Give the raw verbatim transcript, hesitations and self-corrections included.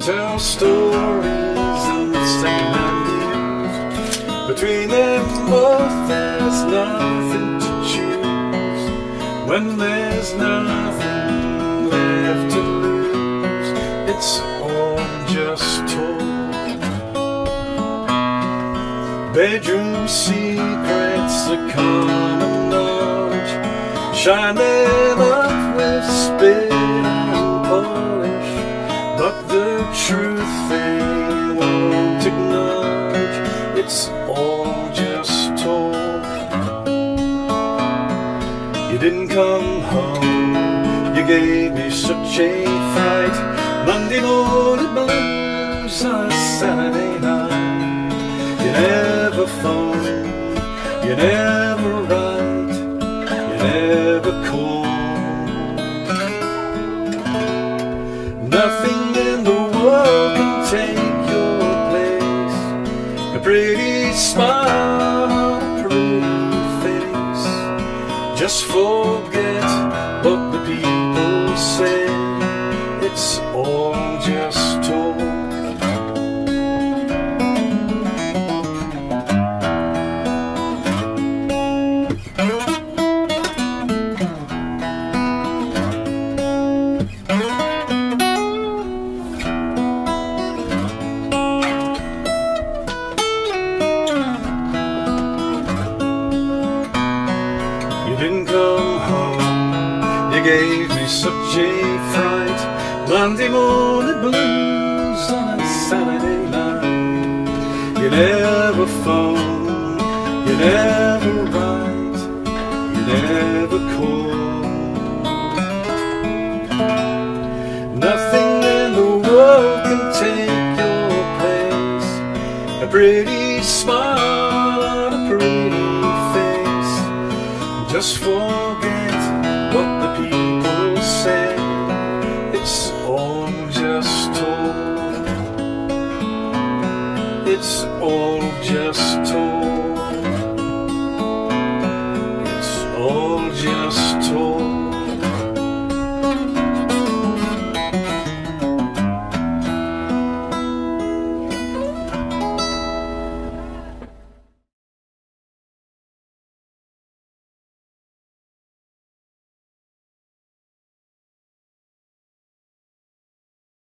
tell stories and sing my news. Between them both there's nothing to choose. When there's nothing left to lose, it's all just told. Bedroom secrets are common knowledge. Shine them up with spit and polish, but the truth they won't acknowledge. It's all just told. You didn't come home, you gave me such a fright. Monday morning blues on a Saturday night. You never phone, you never write, you never call. Nothing in the world can take your place. A pretty smile, a pretty face. Just forget what the people say. It's all just told. You didn't come home, you gave me such a fright. Monday morning blues on a Saturday night. You never phone, you never write, you never call. Nothing in the world can take your place. A pretty smile, a pretty face. Just forget